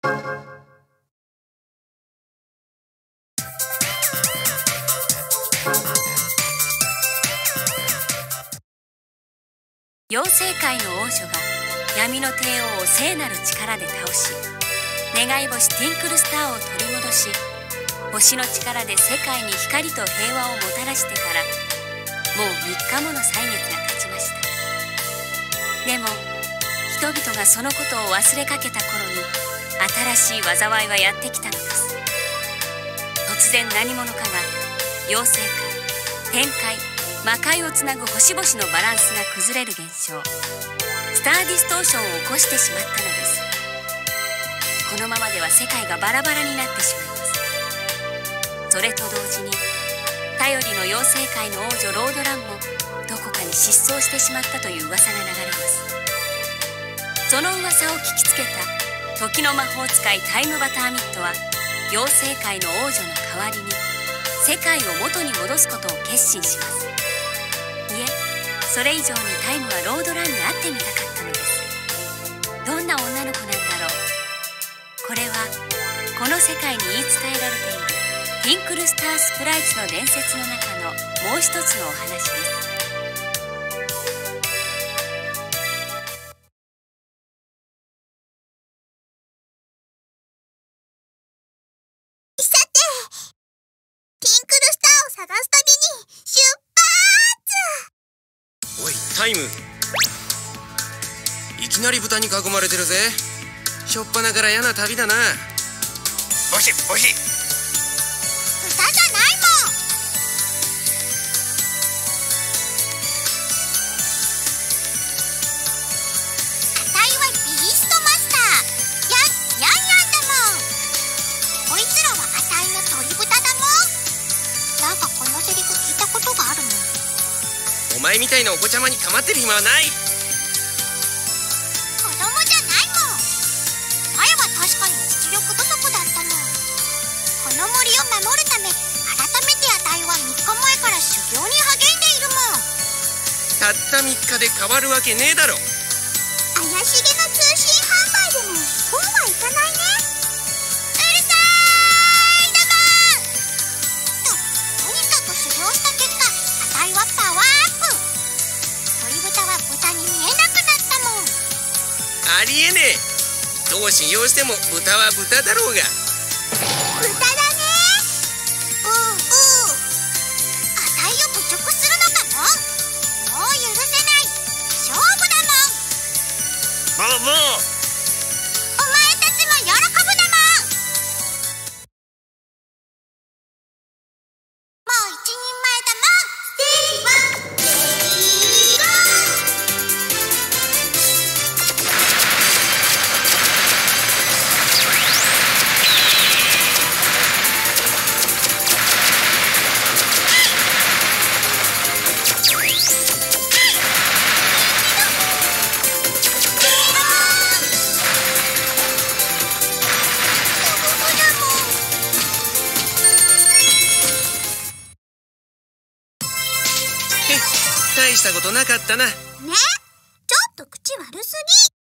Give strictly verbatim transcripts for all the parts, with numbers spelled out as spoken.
妖精界の王女が闇の帝王を聖なる力で倒し、願い星ティンクルスターを取り戻し、星の力で世界に光と平和をもたらしてからもうみっかもの歳月が経ちました。でも人々がそのことを忘れかけた頃に新しい災いはやってきたのです。突然何者かが妖精界、天界、魔界をつなぐ星々のバランスが崩れる現象、スターディストーションを起こしてしまったのです。このままでは世界がバラバラになってしまいます。それと同時に頼りの妖精界の王女ロードランもどこかに失踪してしまったという噂が流れます。その噂を聞きつけた時の魔法使いタイムバターミットは妖精界の王女の代わりに世界を元に戻すことを決心します。いえ、それ以上にタイムはロードランに会ってみたかったのです。どんな女の子なんだろう。これはこの世界に言い伝えられているティンクルスタースプライツの伝説の中のもう一つのお話です。 さて、ティンクルスターを探す旅に出発。 おいタイム、いきなり豚に囲まれてるぜ。しょっぱなから嫌な旅だな。 ボシボシ、 豚じゃないもん。あたいはビーストマスターヤンヤンヤンだもん。こいつらはあたいの鳥豚だもん。なんかこのセリフ聞いたことがあるもん。 お前みたいなお子ちゃまに構ってる暇はない。 子供じゃないもん。前は確かに実力不足だったの。この森を守るため、改めてあたいはみっかまえから修行に励んでいるもん。 たったみっかで変わるわけねえだろ。 怪しげな通信販売でもそうはいかないね。うるさーいだもんと、とにかく修行した結果、あたいはパワーアップ。鳥豚は豚に見えなくなったもん。 ありえねえ。どう信用しても豚は豚だろうが。 豚だね。うんうん。あたいを侮辱するのかも。もう許せない。勝負だもん。 ブーブー。 お前たちも喜ぶだもん。もう一人前だもん。ステージワン、レディーゴ大したことなかったな。 ね、ちょっと口悪す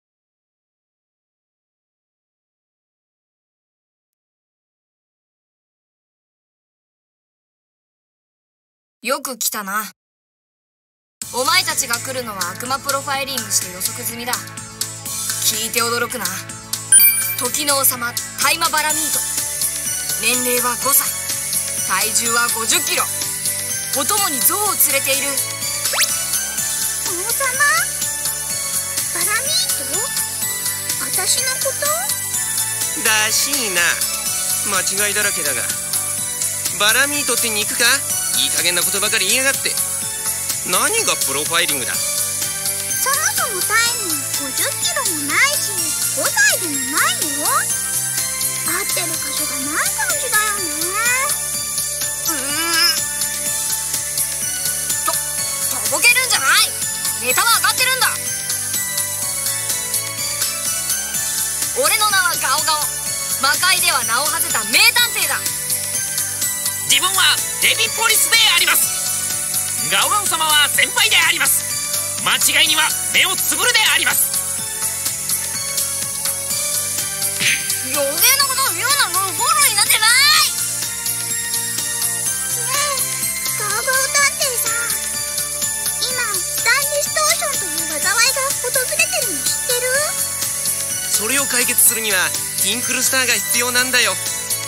ぎ。よく来たな。お前たちが来るのは悪魔プロファイリングして予測済みだ。聞いて驚くな。時の王様タイマバラミート、年齢はごさい、体重はごじゅっキロ、お供に象を連れている。 王様バラミート、私のことらしいな。間違いだらけだが。バラミートって肉か。いい加減なことばかり言いやがって。何がプロファイリングだ。 そもそもタイムごじゅっキロもないしごさいでもないよ。合ってる箇所がない感じだよね。 うーん、ととぼけるんじゃない。ネタは上がってるんだ。俺の名はガオガオ、魔界では名を馳せた名探偵だ。 自分はデビポリスであります。ガオガオ様は先輩であります。間違いには目をつぶるであります。 う余計なことを言うな。もうフォローになってない。 ねえガオガオ探偵さん、今スタンディストーションという災いが訪れてるの知ってる？ それを解決するにはティンクルスターが必要なんだよ。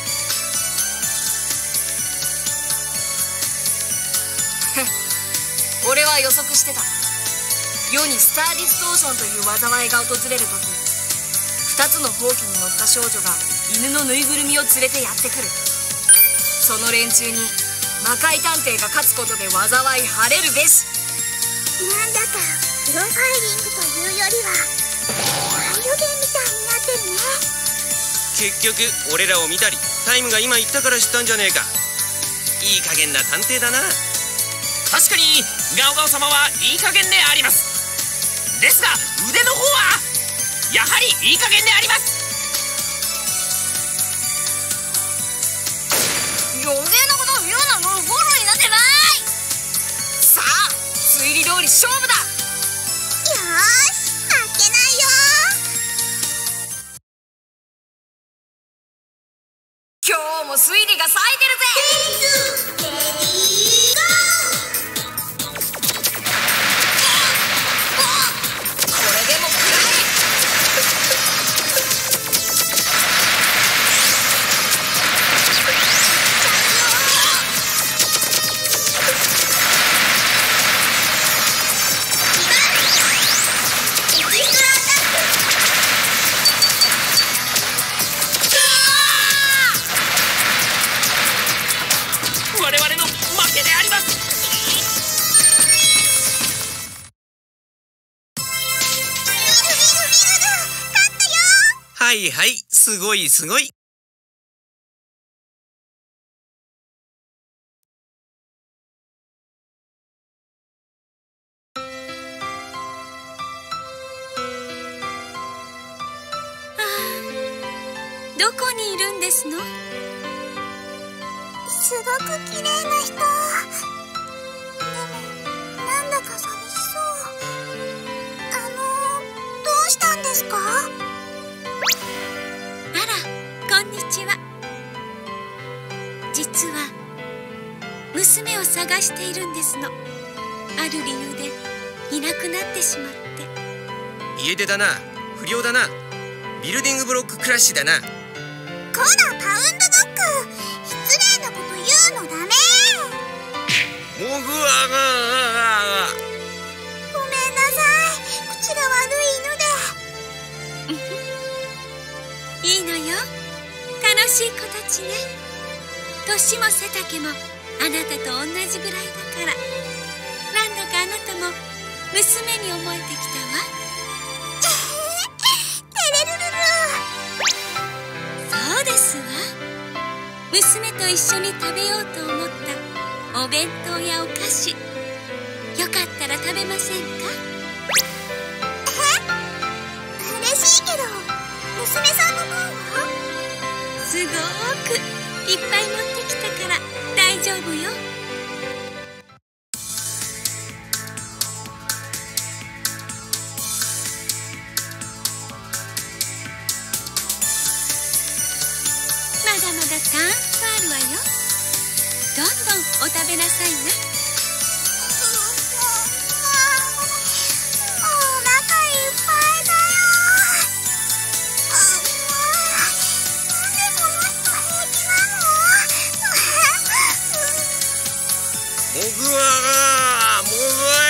俺は予測してた。世にスターディストーションという災いが訪れる時、二つのほうきに乗った少女が犬のぬいぐるみを連れてやってくる。その連中に魔界探偵が勝つことで災い晴れるべし。 なんだかプロファイリングというよりは大予言みたいになってるね。 結局俺らを見たりタイムが今言ったから知ったんじゃねえか。いい加減な探偵だな。 確かにガオガオ様はいい加減であります。ですが腕の方はやはりいい加減であります。 余計なことを言うな。もうフォローになってない。さあ推理通り勝負だ。 よーし負けないよ。 今日も推理が冴えてるぜ。 我々の負けであります。 はいはい、すごいすごい。 どこにいるんですの？ すごく綺麗な人。でもなんだか寂しそう。あのどうしたんですか？ あら、こんにちは。実は娘を探しているんですの。ある理由でいなくなってしまって。 家出だな、不良だな、ビルディングブロッククラッシュだな。 こらパウンドドッグ、失礼なこと言うのダメ。 もぐわががごめんなさい、口が悪い犬で。 いいのよ、楽しい子たちね。年も背丈もあなたと同じぐらいだから、なんだかあなたも娘に思えてきたわ。 テレルルル。 そうですわ。娘と一緒に食べようと思ったお弁当やお菓子、よかったら食べませんか？ え？嬉しいけど娘さんの分は？ すごーくいっぱい持ってきたから大丈夫よ。まだまだたんとあるわよ。どんどんお食べなさいな。 お腹いっぱいだよ。なんでこの人平気なの？ もぐわがもぐ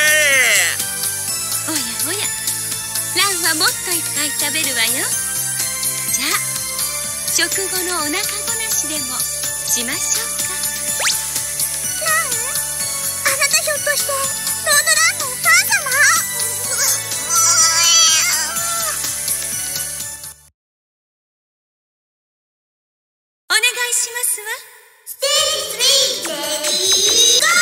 おやおや、ランはもっといっぱい食べるわよ。じゃあ食後のお腹ごなしでもしましょうか。 ラン？あなたひょっとしてロードランのお母様？ お願いしますわ。 ステージスリー、レディーゴ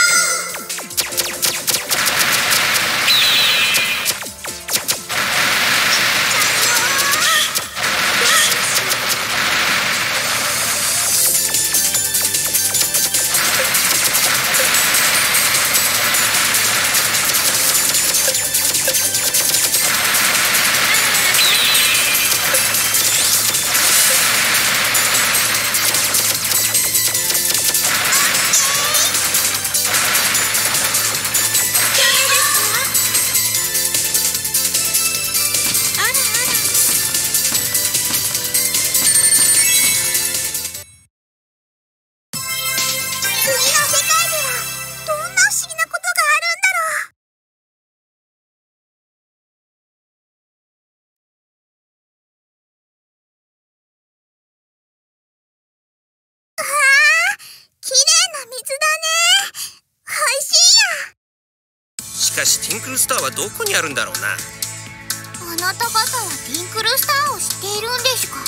美味しいや。 しかしティンクルスターはどこにあるんだろうな。 あなた方はティンクルスターを知っているんですか？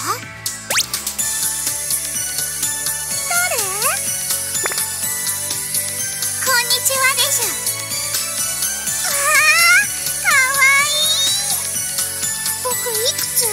誰？こんにちはです。わあ、かわいい。僕いくつ？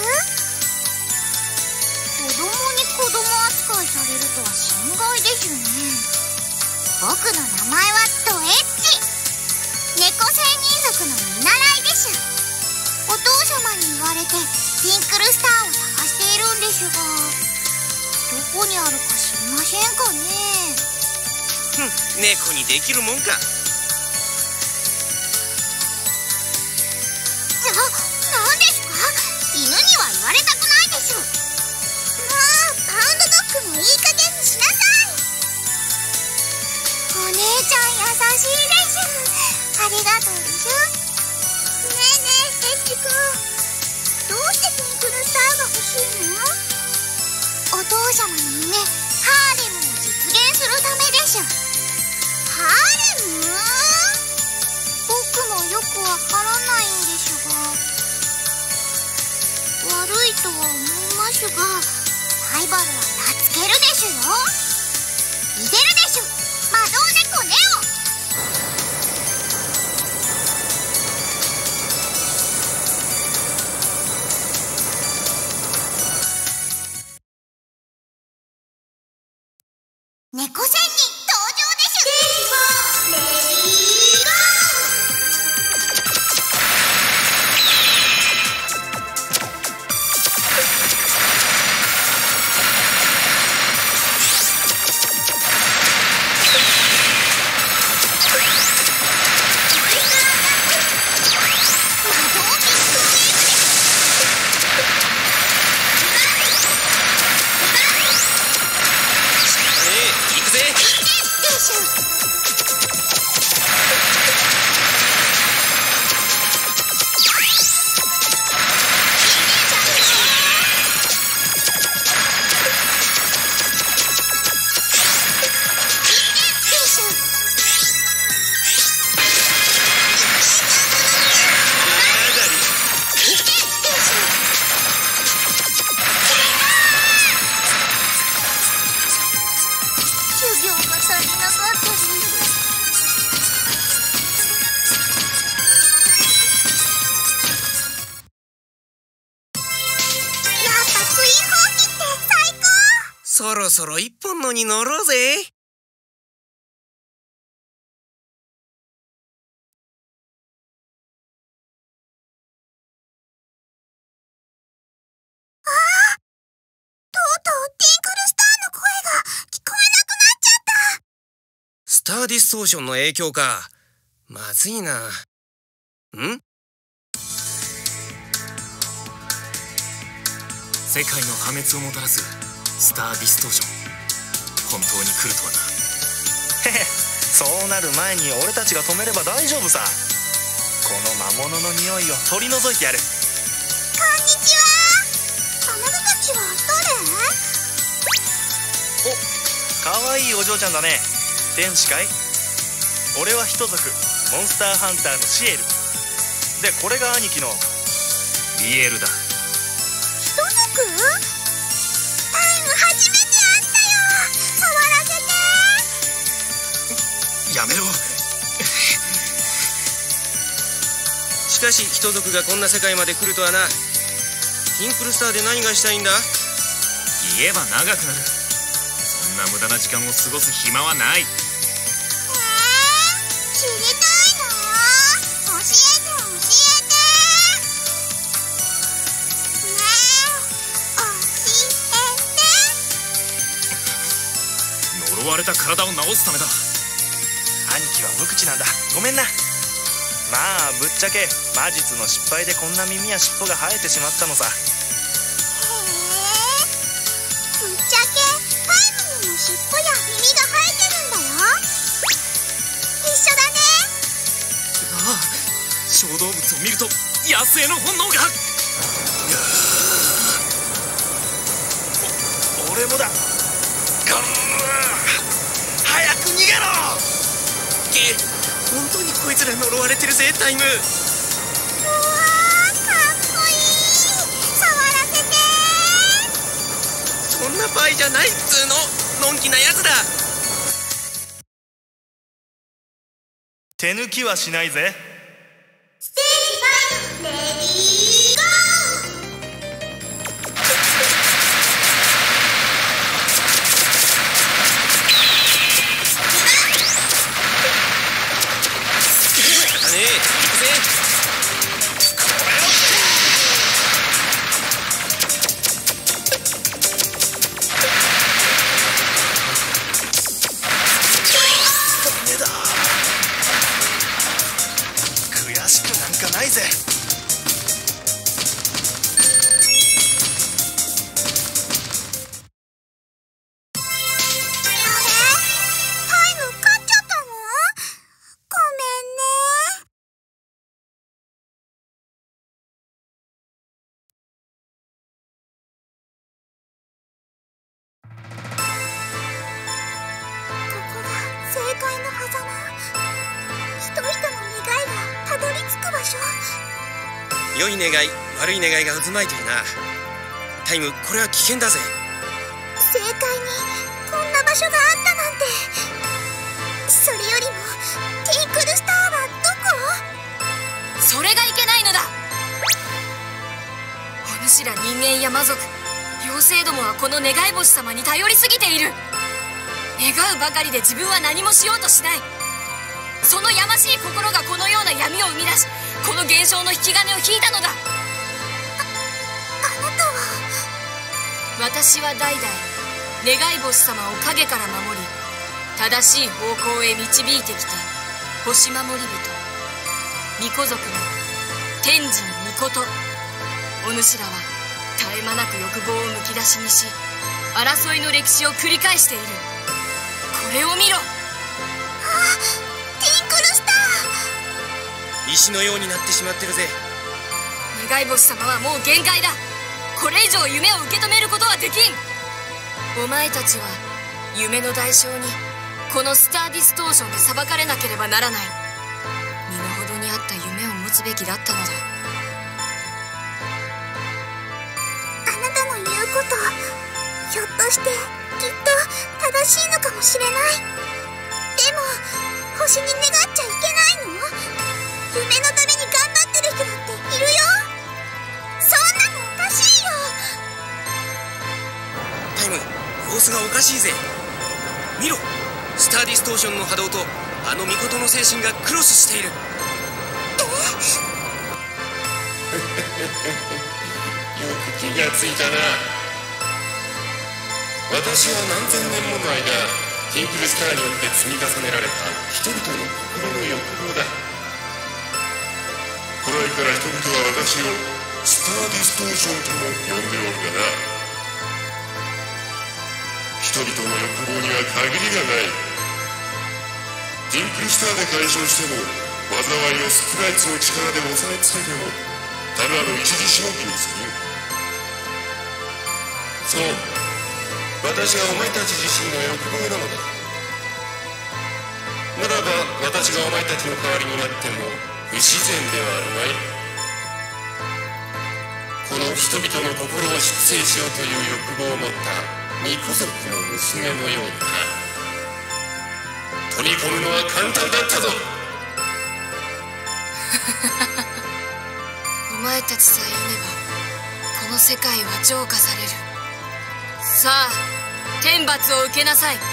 子供に子供扱いされるとは心外ですね。僕の名前はドエッジ。猫仙人族の見習いです。お父様に言われてティンクルスターを探しているんですが、どこにあるか知りませんかね。 ふん、猫にできるもんか。 な、なんですか？犬には言われたくないです。まあ、パウンドドッグもいい加減にしなさい。お姉ちゃん優しいです。ありがとうです。ねえねえ、エッジ君、どうしてティンクルスターが欲しいの？お父様の夢、ハーレムを実現するためです。ハーレム？僕もよくわからないんですが、悪いとは思いますが、ライバルは名付けるですよ。いでるです、魔導猫ネオ。猫仙人登場です。レディーゴそろそろ一本のに乗ろうぜ。 ああ、とうとうティンクルスターの声が聞こえなくなっちゃった。 スターディストーションの影響か。まずいな。ん？ 世界の破滅をもたらすスターディストーション、本当に来るとはな。 へへ、そうなる前に俺たちが止めれば大丈夫さ。この魔物の匂いを取り除いてやる。 こんにちは。あなたたちはお、かわいいお嬢ちゃんだね。天使かい？俺は人族モンスターハンターのシエルで、これが兄貴のリエルだ。 人族？タイム初めて会ったよ。触らせて。 やめろ。 しかし人族がこんな世界まで来るとはな。ティンクルスターで何がしたいんだ？ 言えば長くなる。そんな無駄な時間を過ごす暇はない。 えー、知りたいの？教えて教えて。ねえ、教えて。 呪われた体を治すためだ。 兄貴は無口なんだ。ごめんな。まあぶっちゃけ魔術の失敗でこんな耳や尻尾が生えてしまったのさ。 へえ、ぶっちゃけタイムにも尻尾や耳が生えてるんだよ。一緒だね。 ああ、小動物を見ると野生の本能が。 お俺もだ。ガン早く逃げろ。 本当にこいつら呪われてるぜ、タイム。 うわー、かっこいい。触らせて。 そんな場合じゃないっつーの、のんきなやつだ。 手抜きはしないぜ。 ステージファイブ、レディーゴだね、行くぜ。 ダメだ。悔しくなんかないぜ。 正解の狭間、人々の願いがたどり着く場所。 良い願い、悪い願いが渦巻いてるな。タイム、これは危険だぜ。 正解にこんな場所があったなんて。それよりもティンクルスターはどこ？ それがいけないのだ。お主ら人間や魔族、妖精どもはこの願い星様に頼りすぎている。願うばかりで自分は何もしようとしない。そのやましい心がこのような闇を生み出し、この現象の引き金を引いたのだ。あ、 あなたは？ 私は代々願い星様を影から守り、正しい方向へ導いてきた星守り人、巫女族の天神巫女。お主らは絶え間なく欲望をむき出しにし、争いの歴史を繰り返している。これを見ろ。 あ、ティンクルスター。 石のようになってしまってるぜ。 願い星様はもう限界だ。これ以上夢を受け止めることはできん。お前たちは夢の代償にこのスターディストーションで裁かれなければならない。身の程に合った夢を持つべきだったのだ。 あなたの言うこと、ひょっとしてきっと正しいのかもしれない。でも星に願っちゃいけないの？夢のために頑張ってる人だっているよ。そんなのおかしいよ。 タイム、様子がおかしいぜ。見ろ、スターディストーションの波動とあの巫女の精神がクロスしている。 よく気がついたな。私は何千年もの間、ティンクルスターによって積み重ねられた人々の心の欲望だ。古来から人々は私をスターディストーションとも呼んでおるがな。人々の欲望には限りがない。ティンクルスターで解消しても、災いをスプライツの力で抑えつけても、ただの一時しのぎに過ぎん。そう、私がお前たち自身の欲望なのだ。ならば私がお前たちの代わりになっても不自然ではあるまい。この人々の心を粛清しようという欲望を持った巫女族の娘のようにな。取り込むのは簡単だったぞ。 お前たちさえいねばこの世界は浄化される。さあ、天罰を受けなさい。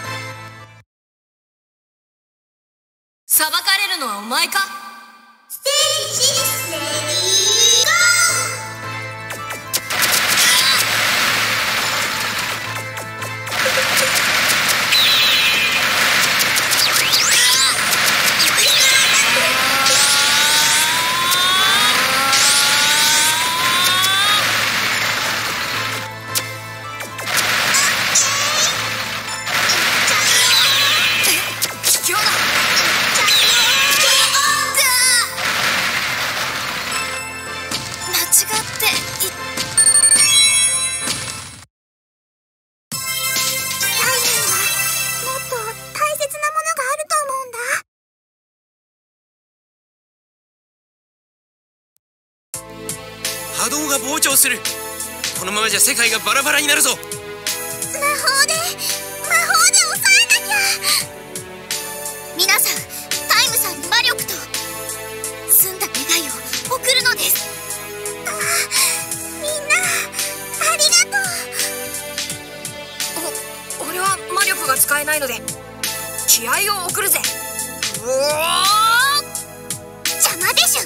裁かれるのはお前か？ ステージシックス、レディーゴ卑怯だ。 膨張する。このままじゃ世界がバラバラになるぞ。 魔法で魔法で抑えなきゃ。皆さん、タイムさんに魔力と澄んだ願いを送るのです。あ、みんなありがとう。お、俺は魔力が使えないので気合を送るぜ。おお、 邪魔でしょ。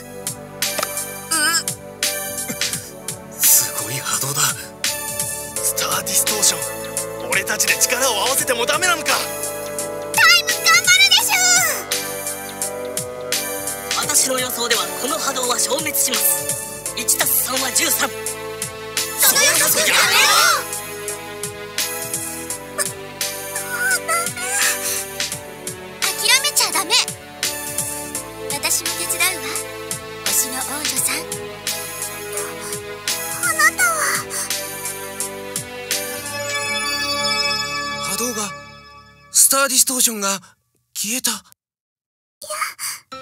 すごい波動だ。スターディストーション、俺たちで力を合わせてもダメなのか。 タイム頑張るでしょ。 私の予想ではこの波動は消滅します。いちたすさんはじゅうさん。 その予測やめろ。諦めちゃダメ。私も手伝うわ、星の王女さん。あなたは。 波動が、スターディストーションが消えた。 やったー。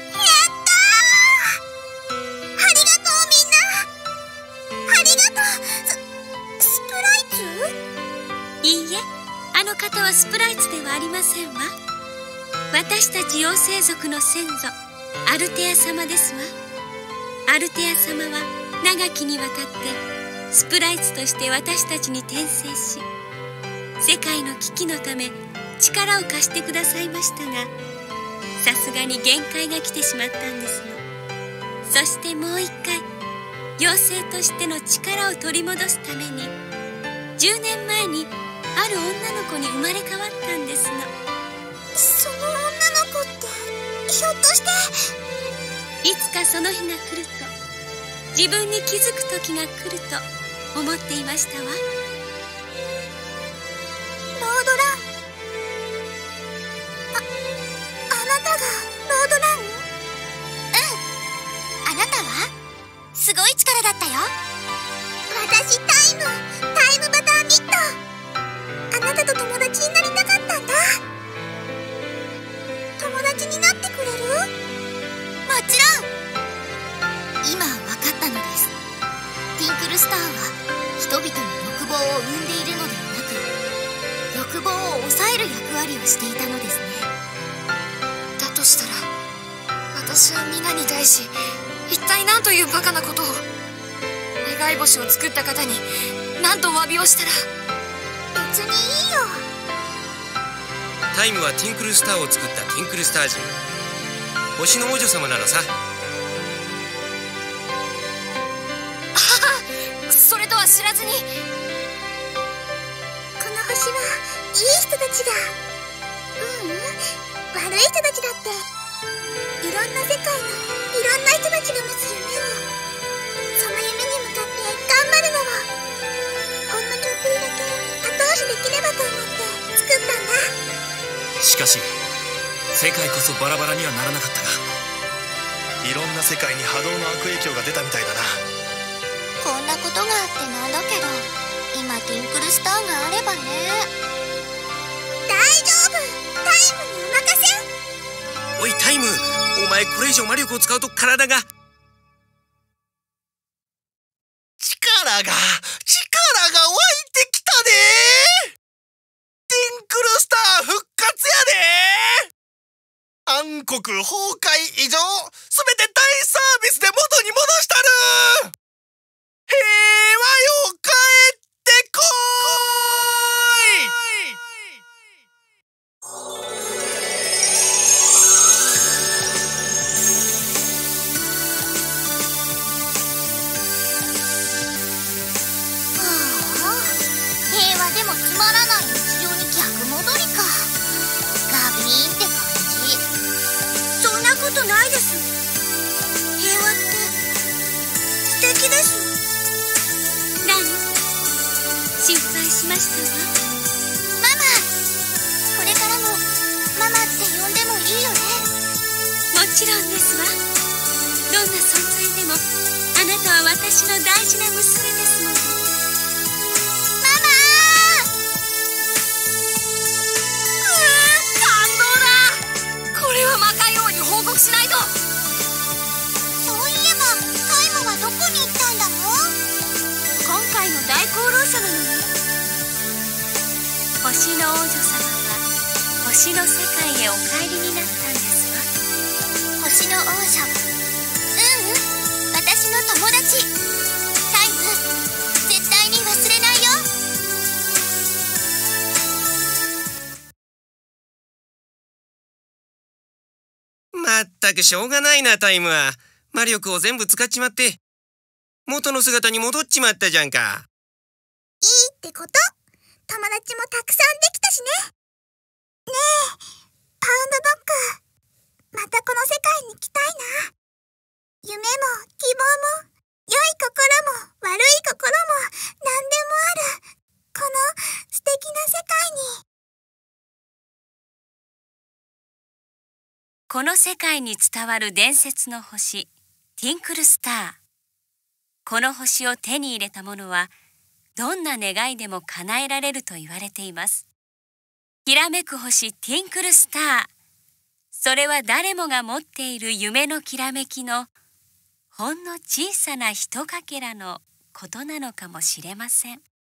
ありがとうみんな。ありがとう。ス、スプライツ？ いいえ、あの方はスプライツではありませんわ。私たち妖精族の先祖アルテア様ですわ。アルテア様は長きにわたってスプライツとして私たちに転生し、世界の危機のため力を貸してくださいましたが、さすがに限界が来てしまったんですの。そしてもう一回妖精としての力を取り戻すためにじゅうねんまえにある女の子に生まれ変わったんですの。 その女の子ってひょっとして。 いつかその日が来ると、自分に気づく時が来ると思っていましたわ。 ロードラン。あ、あなたがロードラン？うん。あなたはすごい力だったよ。私タイム、タイムバターミット。あなたと友達になりたかったんだ。友達になってくれる？もちろん。今分かったのです。ティンクルスターは人々の欲望を生んでいるのではなく、欲望を抑える役割をしていたのですね。 だとしたら私は皆に対し一体何というバカなことを。願い星を作った方に何とお詫びをしたら。 別にいいよ。 タイムはティンクルスターを作ったティンクルスター人、星の王女様なのさ。 ああ、それとは知らずに。 この星はいい人たちが、ううん、悪い人たちだって、いろんな世界のいろんな人たちが持つ夢を、その夢に向かって頑張るのをほんのちょっぴりだけ後押しできればと思って作ったんだ。 しかし世界こそバラバラにはならなかったが、 いろんな世界に波動の悪影響が出たみたいだな。 こんなことがあってなんだけど、今ティンクルスターがあればね。大丈夫、タイムにお任せ。 おいタイム、お前これ以上魔力を使うと体が。 力が力が湧いてきたでー。ティンクルスター復活やでー。暗黒崩壊以上すべて大サービスで元に戻したる。平和よ帰ってこ平和でもつまらない日常に逆戻りか。ガビーンって感じ。そんなことないです。平和って素敵です。 ラン、心配しましたわ。 ママ、これからもママって呼んでもいいよね。 もちろんですわ。どんな存在でもあなたは私の大事な娘ですもの。 ママー。 感動だ。これは魔界王に報告しないと。 そういえばタイムはどこに行ったんだの？ 星の王女様は星の世界へお帰りになったんですわ。 星の王女、うんうん、私の友達。タイム、絶対に忘れないよ。 まったくしょうがないな。タイムは魔力を全部使っちまって元の姿に戻っちまったじゃんか。 いいってこと。友達もたくさんできたしね。ねえ、パウンドドッグ、またこの世界に来たいな。夢も希望も良い心も悪い心も何でもあるこの素敵な世界に。 この世界に伝わる伝説の星、ティンクルスター。この星を手に入れた者はどんな願いでも叶えられると言われています。きらめく星ティンクルスター。それは誰もが持っている夢のきらめきのほんの小さなひとかけらのことなのかもしれません。